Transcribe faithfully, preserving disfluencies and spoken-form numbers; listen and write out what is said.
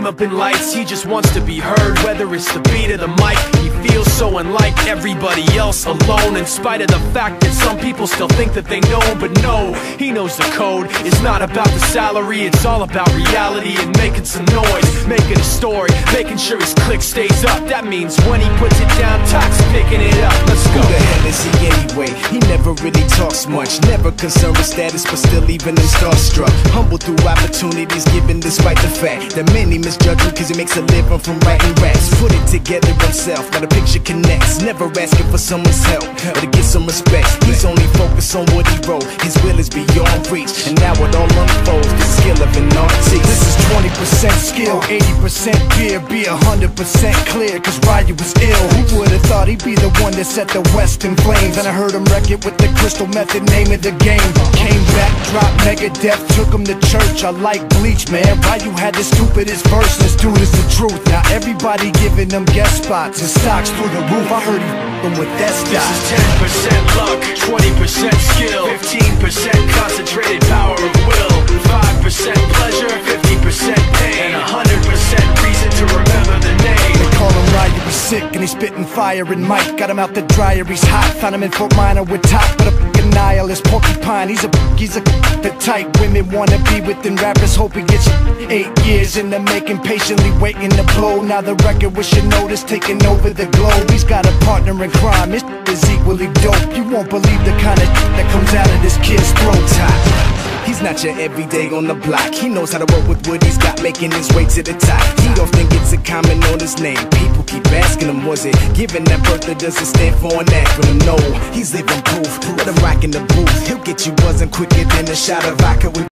up in lights, he just wants to be heard. Whether it's the beat or the mic, he feels so unlike everybody else, alone. In spite of the fact that some people still think that they know, but no, he knows the code. It's not about the salary, it's all about reality and making some noise, making a story, making sure his click stays up. That means when he puts it down, Tox picking it up. Let's go. Who the hell is he anyway? He never really talks much, never concerned with status, but still even in starstruck. Humble through opportunities given despite the fact that many misjudge him cause he makes a living from writing raps. Put it together himself, now the picture connects, never asking for someone's help or to get some respect. He's only focused on what he wrote, his will is beyond reach, and now it all unfolds, the skill of an artist. This is twenty percent skill, eighty percent beer, be a hundred percent clear, cause Ryu was ill. Who would've thought he'd be the one that set the West in flames? And I heard him wreck it with the crystal method, name of the game. Came back, dropped Megadeth, took him to church. I like Bleach, man. Ryu had the stupidest verse, this dude is the truth. Now everybody giving them guest spots and stocks through the roof. I heard he f***ing with that stock. This is ten percent luck, twenty percent skill, fifteen percent concentrated power of will, five percent pleasure, fifty percent pain, and one hundred percent reason to remember the name. They call him Ryu, he's sick and he's spitting fire. And Mike got him out the dryer, he's hot. Found him in Fort Minor with top, but a f***ing nihilist porcupine. He's a he's a the type women wanna be within rappers. Hope he gets eight years in the making, patiently waiting to blow. Now the record with your notice taking over the globe. He's got a partner in crime, his is equally dope. You won't believe the kind of that comes out of this kid's throat. He's not your everyday on the block. He knows how to work with what he's got, making his way to the top. He don't think it's a comment on his name. People keep asking him, was it given that birth that doesn't stand for an acronym? No, he's living proof. Let him rock in the booth. He'll get you buzzing quicker than a shot of vodka with